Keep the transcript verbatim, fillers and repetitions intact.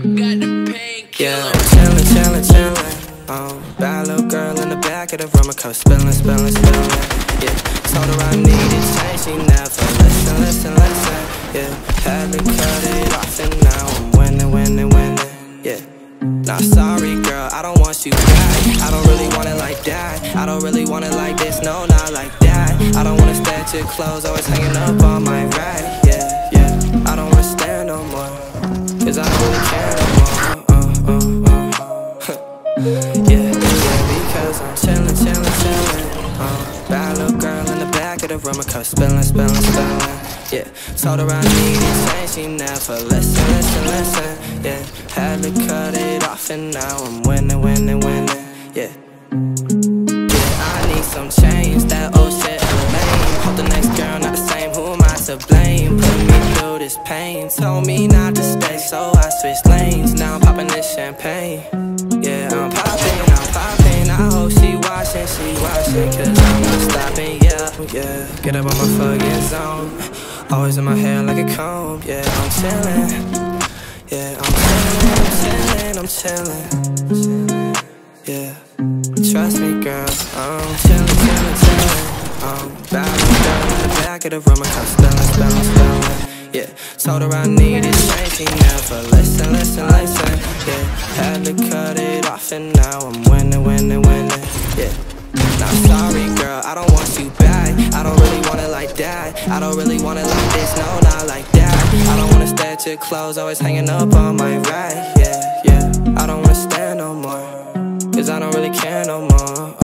Yeah, I'm chillin', chillin', chillin'. Um, bad little girl in the back of the room, I come spillin', spillin', spillin'. Yeah, told her I needed change, she never listen, listen, listen. Yeah, had to cut it off and now I'm winning, winning, winning. Yeah, nah, sorry girl, I don't want you back. I don't really want it like that. I don't really want it like this, no, not like that. I don't wanna stare at your clothes, always hanging up on my rack. Yeah, yeah, I don't wanna stand no more, cause I don't really care no more. Uh, uh, uh. Yeah, yeah, because I'm chillin', chillin', chillin'. Uh, bad little girl in the back of the room, I come spillin', spillin', spillin'. Yeah, told her I needed change, she never listen, listen, listen. Yeah, had to cut it off and now I'm winning, winning, winning. Yeah, yeah, I need some change, that old shit lame. Hope the next girl not the same, who am I to blame? Put me through this pain, told me not to stay, so I switched lanes. Now I'm popping this champagne. Yeah, I'm popping, I'm popping. I hope she watching, she watching, cause I'm not stopping, yeah, yeah. Get up on my fucking zone, always in my hair like a comb. Yeah, I'm chillin', yeah, I'm chillin', I'm chillin', I'm chillin'. Yeah, trust me girl, I'm chillin', chillin', chillin'. I'm bad girl in the back of the room, I come spillin', spillin', spillin'. Yeah, told her I needed change, she never listen, listen, listen. Yeah, had to cut it off and now I'm winning, winning, winning. Yeah, nah, sorry girl, I don't want you back. I don't really want it like that. I don't really want it like this, no, not like that. I don't wanna stare at your clothes, always hanging up on my rack. Yeah, yeah, I don't wanna stand no more, cause I don't really care no more.